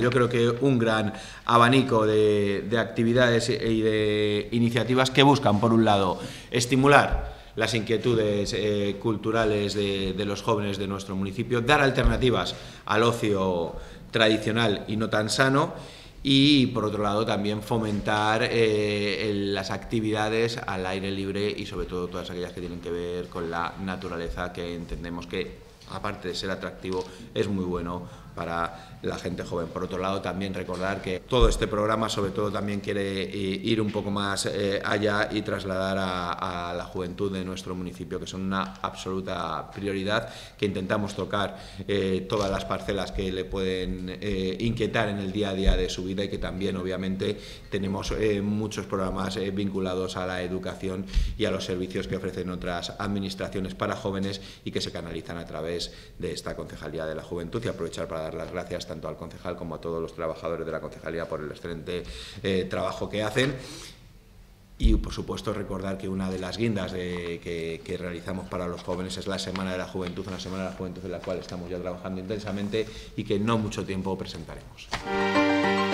Yo creo que un gran abanico de actividades y de iniciativas que buscan, por un lado, estimular las inquietudes culturales de los jóvenes de nuestro municipio, dar alternativas al ocio tradicional y no tan sano, y por otro lado también fomentar las actividades al aire libre y sobre todo todas aquellas que tienen que ver con la naturaleza, que entendemos que aparte de ser atractivo es muy bueno para la gente joven. Por otro lado, también recordar que todo este programa sobre todo también quiere ir un poco más allá y trasladar a la juventud de nuestro municipio, que son una absoluta prioridad, que intentamos tocar todas las parcelas que le pueden inquietar en el día a día de su vida, y que también obviamente tenemos muchos programas vinculados a la educación y a los servicios que ofrecen otras administraciones para jóvenes y que se canalizan a través de esta Concejalía de la Juventud. Y aprovechar para dar las gracias tanto al concejal como a todos los trabajadores de la concejalía por el excelente trabajo que hacen. Y por supuesto recordar que una de las guindas que realizamos para los jóvenes es la Semana de la Juventud, una Semana de la Juventud en la cual estamos ya trabajando intensamente y que en no mucho tiempo presentaremos.